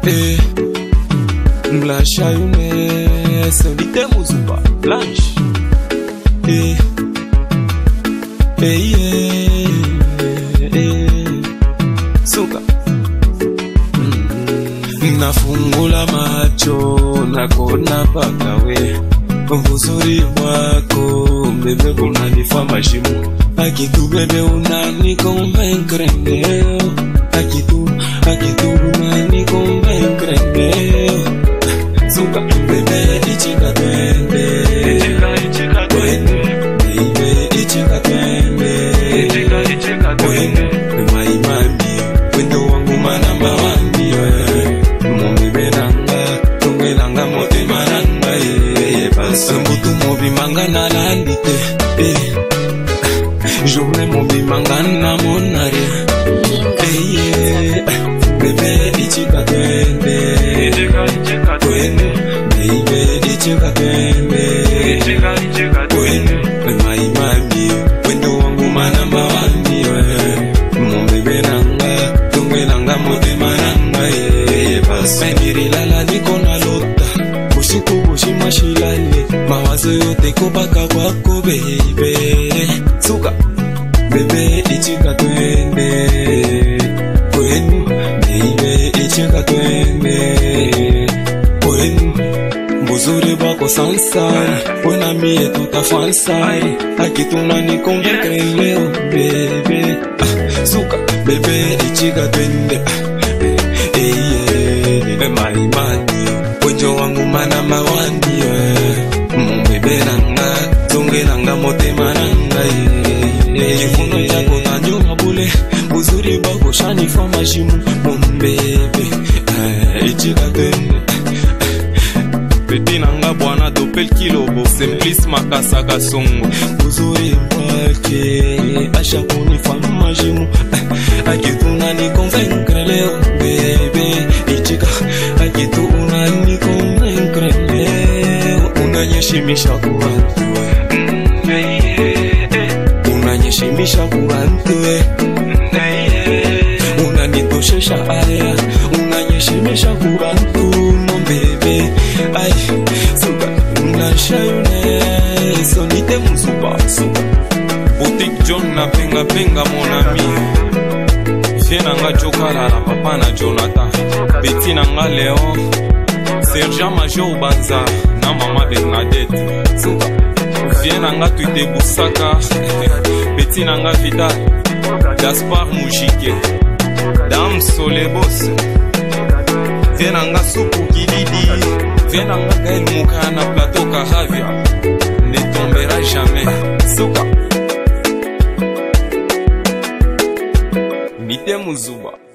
Blanche ayune solite muzuba Blanche Suka nafungula macho nakona pakawe uzuri wako bebe kunanifa mashimu akitu bebe unani convaincre akitu unani convaincre Suka bebe ichika twende bebe ichika twende maimami wendo wangu manamba wandi mumbe nanga tungelanga mote maranga basa mbutu mobi mangana landite journée mobi mangana monare bebe ichika twende bebe ichika twende maimami wendo wangu manamba wandi mumbe nanga tungelanga mote maranga basa mirilala niko na lota bushiku bushimashilale mawazo yote kubaka kwako baby Suka bebe ichika twende kwenu baby ichika twende kwenu mbuzuri bako sansai wena mie tutafansai akituna ni convaincre leo bebe Suka bebe ichika twende maimani wenjo wangu mana mawandi mumebe nanga zonge nanga mote maranga kifuno chako nanyo bule uzuri bako shani fa mashimu mumbebe ichika twende peti nanga bwana dopel kilobo simplice makasa kasongo uzuri wake asha kunifa mashimu akituna ni convaincre leo bebe ichika akitu unani convaincre leo unanyeshimisha kubantu unanyeshimisha kubantu unanitoshesha aya unanyeshimisha kubantu mbebe ai Suka unashayune sonite musuba Suka boutique John na penga mon ami Viens nga Jokala la papa na Jonathan Betty nanga Léon Sergent Major Banza na mama Bernadette Suka Viens nga Tuite Busaka Betty nanga Vidal Gaspard Mujike Dame Solebos Viens nga Supu Kididi Viens nga Gaël Moukana Plateau Kahavia Ne tombera jamais Suka Mite Muzuba